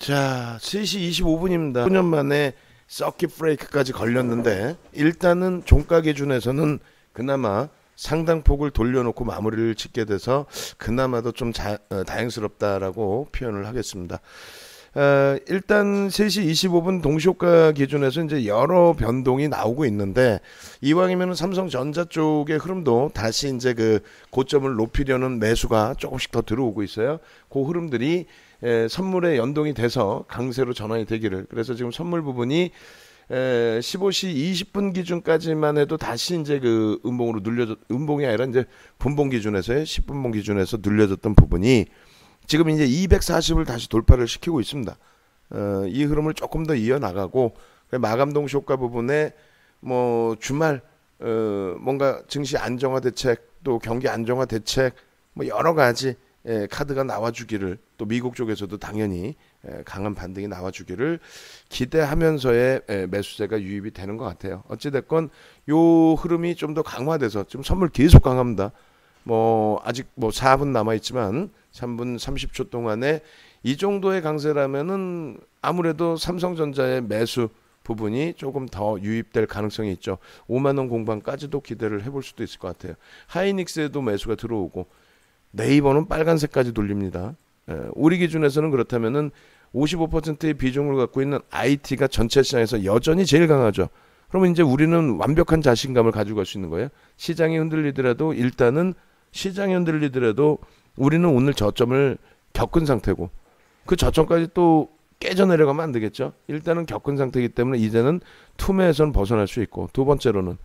자, 3시 25분입니다. 5년 만에 서킷 브레이크까지 걸렸는데 일단은 종가 기준에서는 그나마 상당폭을 돌려놓고 마무리를 짓게 돼서 그나마도 좀 다행스럽다라고 표현을 하겠습니다. 일단 3시 25분 동시효과 기준에서 이제 여러 변동이 나오고 있는데 이왕이면 삼성전자 쪽의 흐름도 다시 이제 그 고점을 높이려는 매수가 조금씩 더 들어오고 있어요. 그 흐름들이 선물에 연동이 돼서 강세로 전환이 되기를. 그래서 지금 선물 부분이 15시 20분 기준까지만 해도 다시 이제 그 음봉이 아니라 이제 분봉 기준에서의 10분봉 기준에서 눌려졌던 부분이 지금 이제 240을 다시 돌파를 시키고 있습니다. 이 흐름을 조금 더 이어나가고 마감 동시효과 부분에 뭐 주말 뭔가 증시 안정화 대책 또 경기 안정화 대책 뭐 여러 가지 카드가 나와주기를 또 미국 쪽에서도 당연히 강한 반등이 나와주기를 기대하면서의 매수세가 유입이 되는 것 같아요. 어찌됐건 요 흐름이 좀 더 강화돼서 지금 선물 계속 강합니다. 뭐 아직 뭐 4분 남아있지만 3분 30초 동안에 이 정도의 강세라면은 아무래도 삼성전자의 매수 부분이 조금 더 유입될 가능성이 있죠. 5만원 공방까지도 기대를 해볼 수도 있을 것 같아요. 하이닉스에도 매수가 들어오고 네이버는 빨간색까지 돌립니다. 우리 기준에서는 그렇다면은 55%의 비중을 갖고 있는 IT가 전체 시장에서 여전히 제일 강하죠. 그러면 이제 우리는 완벽한 자신감을 가지고 갈 수 있는 거예요. 시장이 흔들리더라도 일단은 시장이 흔들리더라도 우리는 오늘 저점을 겪은 상태고 그 저점까지 또 깨져 내려가면 안 되겠죠. 일단은 겪은 상태이기 때문에 이제는 투매에서는 벗어날 수 있고 두 번째로는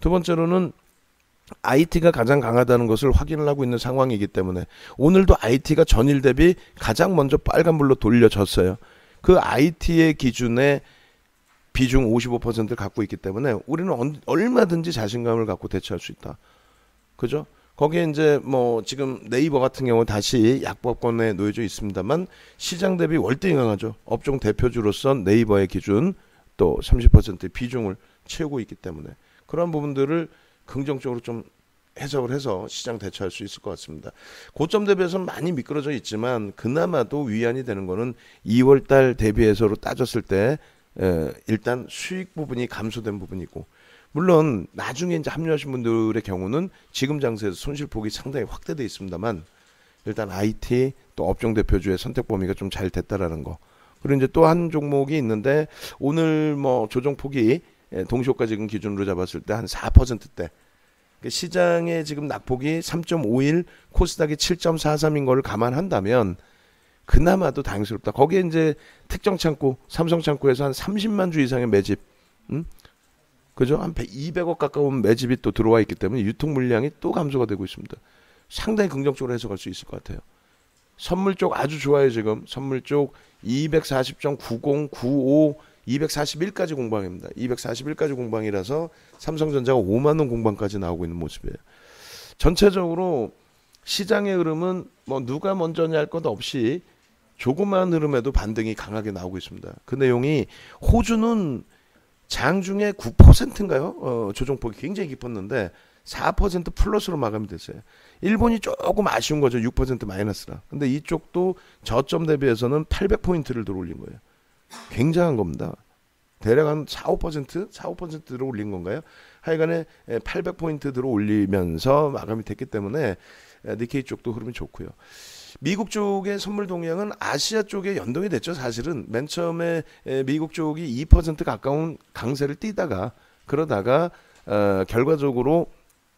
IT가 가장 강하다는 것을 확인을 하고 있는 상황이기 때문에 오늘도 IT가 전일 대비 가장 먼저 빨간불로 돌려졌어요. 그 IT의 기준에 비중 55%를 갖고 있기 때문에 우리는 얼마든지 자신감을 갖고 대처할 수 있다. 그죠? 거기에 이제 뭐 지금 네이버 같은 경우 다시 약보권에 놓여져 있습니다만 시장 대비 월등히 강하죠. 업종 대표주로서 네이버의 기준 또 30%의 비중을 채우고 있기 때문에 그런 부분들을 긍정적으로 좀 해석을 해서 시장 대처할 수 있을 것 같습니다. 고점 대비해서는 많이 미끄러져 있지만 그나마도 위안이 되는 거는 2월달 대비해서로 따졌을 때 일단 수익 부분이 감소된 부분이고 물론 나중에 이제 합류하신 분들의 경우는 지금 장세에서 손실폭이 상당히 확대되어 있습니다만 일단 IT 또 업종 대표주의 선택 범위가 좀 잘 됐다라는 거. 그리고 이제 또 한 종목이 있는데 오늘 뭐 조정폭이 동시효과 지금 기준으로 잡았을 때 한 4%대. 시장의 지금 낙폭이 3.51, 코스닥이 7.43인 거를 감안한다면 그나마도 다행스럽다. 거기에 이제 특정 창구, 삼성 창구에서 한 30만 주 이상의 매집, 그죠? 한 200억 가까운 매집이 또 들어와 있기 때문에 유통 물량이 또 감소가 되고 있습니다. 상당히 긍정적으로 해석할 수 있을 것 같아요. 선물 쪽 아주 좋아요 지금. 선물 쪽 240.90, 95, 241까지 공방입니다. 241까지 공방이라서 삼성전자가 5만원 공방까지 나오고 있는 모습이에요. 전체적으로 시장의 흐름은 뭐 누가 먼저냐 할 것 없이 조그마한 흐름에도 반등이 강하게 나오고 있습니다. 그 내용이 호주는 장중에 9%인가요? 조정폭이 굉장히 깊었는데 4% 플러스로 마감이 됐어요. 일본이 조금 아쉬운 거죠. 6% 마이너스라. 근데 이쪽도 저점 대비해서는 800포인트를 들어올린 거예요. 굉장한 겁니다. 대략 한 4-5%? 4-5% 들어올린 건가요? 하여간에 800포인트 들어올리면서 마감이 됐기 때문에 니케이 쪽도 흐름이 좋고요. 미국 쪽의 선물 동향은 아시아 쪽에 연동이 됐죠. 사실은 맨 처음에 미국 쪽이 2% 가까운 강세를 띄다가 그러다가 결과적으로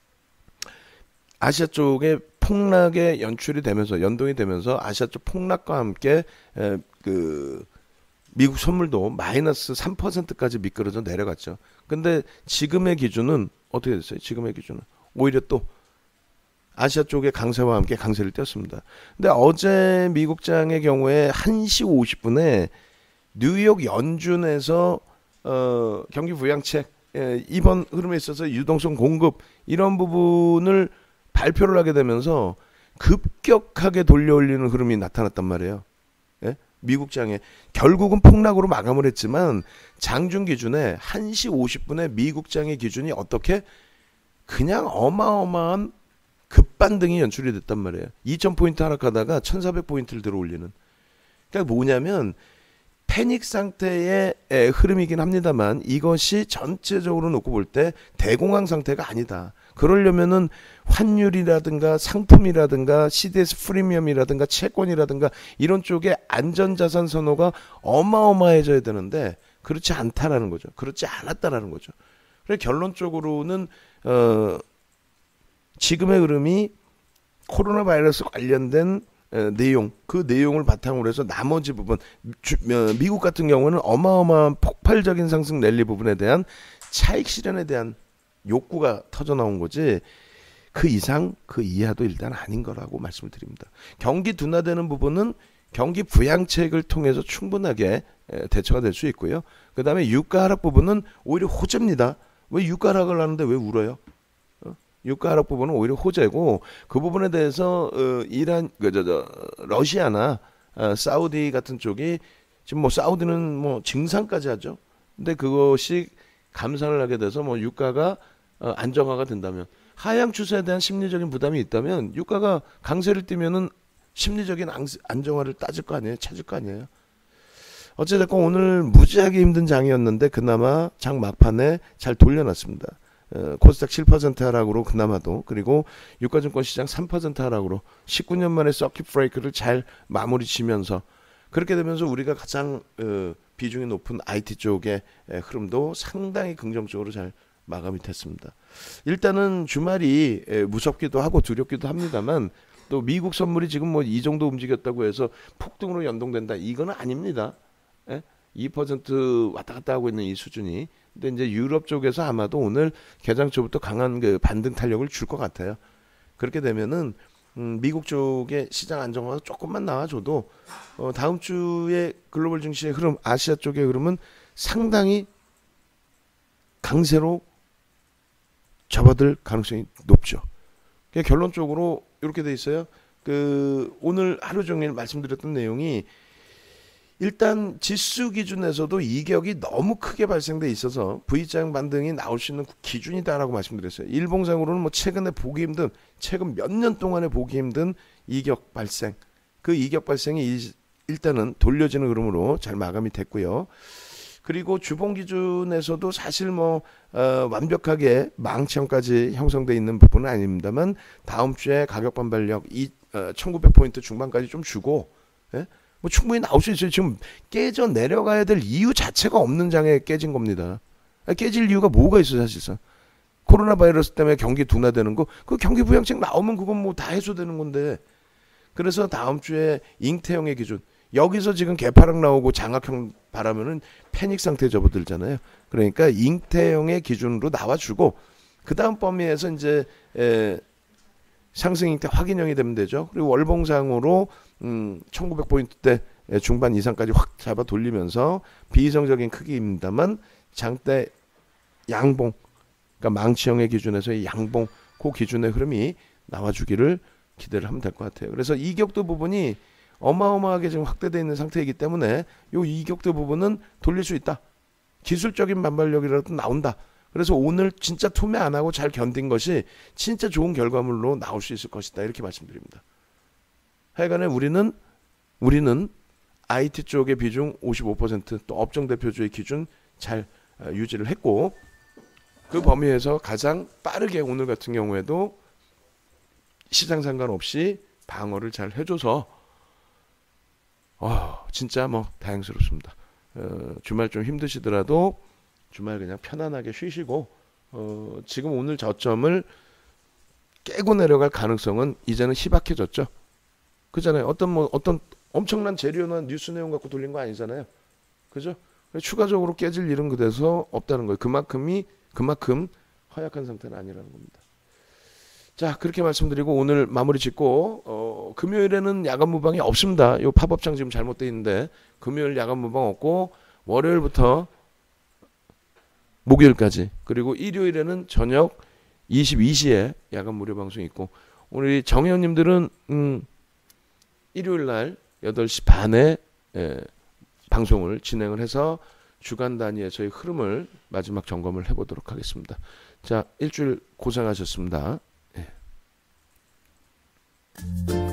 아시아 쪽에 폭락에 연출이 되면서 연동이 되면서 아시아 쪽 폭락과 함께 그 미국 선물도 마이너스 3%까지 미끄러져 내려갔죠. 근데 지금의 기준은 어떻게 됐어요? 지금의 기준은 오히려 또 아시아 쪽의 강세와 함께 강세를 띄었습니다. 근데 어제 미국장의 경우에 1시 50분에 뉴욕 연준에서 경기 부양책 이번 흐름에 있어서 유동성 공급 이런 부분을 발표를 하게 되면서 급격하게 돌려올리는 흐름이 나타났단 말이에요. 예? 미국장에 결국은 폭락으로 마감을 했지만 장중 기준에 1시 50분에 미국장의 기준이 어떻게 그냥 어마어마한 급반등이 연출이 됐단 말이에요. 2000포인트 하락하다가 1400포인트를 들어올리는. 그러니까 뭐냐면 패닉 상태의 흐름이긴 합니다만 이것이 전체적으로 놓고 볼 때 대공황 상태가 아니다. 그러려면은 환율이라든가 상품이라든가 CDS 프리미엄이라든가 채권이라든가 이런 쪽에 안전자산 선호가 어마어마해져야 되는데 그렇지 않다라는 거죠. 그렇지 않았다라는 거죠. 그래서 결론적으로는 지금의 흐름이 코로나 바이러스 관련된 내용, 그 내용을 바탕으로 해서 나머지 부분, 미국 같은 경우는 어마어마한 폭발적인 상승 랠리 부분에 대한 차익 실현에 대한 욕구가 터져 나온 거지 그 이상 그 이하도 일단 아닌 거라고 말씀을 드립니다. 경기 둔화되는 부분은 경기 부양책을 통해서 충분하게 대처가 될 수 있고요. 그 다음에 유가 하락 부분은 오히려 호재입니다. 왜 유가 하락을 하는데 왜 울어요? 유가 하락 부분은 오히려 호재고 그 부분에 대해서 이란, 러시아나 사우디 같은 쪽이 지금 뭐 사우디는 뭐 증산까지 하죠. 근데 그것이 감산을 하게 돼서 뭐 유가가 안정화가 된다면 하향 추세에 대한 심리적인 부담이 있다면 유가가 강세를 띠면은 심리적인 안정화를 따질 거 아니에요, 찾을 거 아니에요. 어찌됐건 오늘 무지하게 힘든 장이었는데 그나마 장 막판에 잘 돌려놨습니다. 코스닥 7% 하락으로 그나마도, 그리고 유가증권 시장 3% 하락으로 19년 만에 서킷 브레이크를 잘 마무리 치면서 그렇게 되면서 우리가 가장 비중이 높은 IT 쪽의 흐름도 상당히 긍정적으로 잘 마감이 됐습니다. 일단은 주말이 무섭기도 하고 두렵기도 합니다만 또 미국 선물이 지금 뭐 이 정도 움직였다고 해서 폭등으로 연동된다, 이거는 아닙니다. 2% 왔다 갔다 하고 있는 이 수준이. 근데 이제 유럽 쪽에서 아마도 오늘 개장 초부터 강한 그 반등 탄력을 줄 것 같아요. 그렇게 되면은 미국 쪽의 시장 안정화가 조금만 나와줘도 다음 주에 글로벌 증시의 흐름, 아시아 쪽의 흐름은 상당히 강세로 접어들 가능성이 높죠. 결론적으로 이렇게 돼 있어요. 오늘 하루 종일 말씀드렸던 내용이 일단 지수 기준에서도 이격이 너무 크게 발생돼 있어서 V자 반등이 나올 수 있는 기준이다라고 말씀드렸어요. 일봉상으로는 뭐 최근에 보기 힘든, 최근 몇 년 동안에 보기 힘든 이격 발생, 그 이격 발생이 일단은 돌려지는 흐름으로 잘 마감이 됐고요. 그리고 주봉 기준에서도 사실 뭐 완벽하게 망치형까지 형성돼 있는 부분은 아닙니다만 다음 주에 가격 반발력 1900포인트 중반까지 좀 주고, 예? 뭐 충분히 나올 수 있어요. 지금 깨져 내려가야 될 이유 자체가 없는 장에 깨진 겁니다. 깨질 이유가 뭐가 있어요, 사실상. 코로나 바이러스 때문에 경기 둔화되는 거, 그 경기 부양책 나오면 그건 뭐 다 해소되는 건데. 그래서 다음 주에 잉태형의 기준, 여기서 지금 개파락 나오고 장악형 바라면은 패닉 상태에 접어들잖아요. 그러니까 잉태형의 기준으로 나와주고 그 다음 범위에서 이제 상승 잉태 확인형이 되면 되죠. 그리고 월봉상으로 1900포인트대 중반 이상까지 확 잡아 돌리면서 비이성적인 크기입니다만 장대 양봉, 그러니까 망치형의 기준에서의 양봉, 그 기준의 흐름이 나와주기를 기대를 하면 될 것 같아요. 그래서 이격도 부분이 어마어마하게 지금 확대되어 있는 상태이기 때문에 이 이격도 부분은 돌릴 수 있다. 기술적인 반발력이라도 나온다. 그래서 오늘 진짜 투매 안 하고 잘 견딘 것이 진짜 좋은 결과물로 나올 수 있을 것이다, 이렇게 말씀드립니다. 하여간에 우리는 IT 쪽의 비중 55%, 또 업종 대표주의 기준 잘 유지를 했고, 그 범위에서 가장 빠르게 오늘 같은 경우에도 시장 상관없이 방어를 잘 해줘서 진짜 뭐 다행스럽습니다. 주말 좀 힘드시더라도 주말 그냥 편안하게 쉬시고 지금 오늘 저점을 깨고 내려갈 가능성은 이제는 희박해졌죠. 그잖아요. 어떤 엄청난 재료나 뉴스 내용 갖고 돌린 거 아니잖아요. 그죠? 추가적으로 깨질 일은 그래서 없다는 거예요. 그만큼 허약한 상태는 아니라는 겁니다. 자, 그렇게 말씀드리고 오늘 마무리 짓고 금요일에는 야간 무방이 없습니다. 요 팝업창 지금 잘못되어 있는데 금요일 야간 무방 없고 월요일부터 목요일까지, 그리고 일요일에는 저녁 22시에 야간 무료 방송이 있고, 우리 정혜원님들은 일요일날 8시 반에 방송을 진행을 해서 주간 단위의 저희 흐름을 마지막 점검을 해보도록 하겠습니다. 자, 일주일 고생하셨습니다. 예.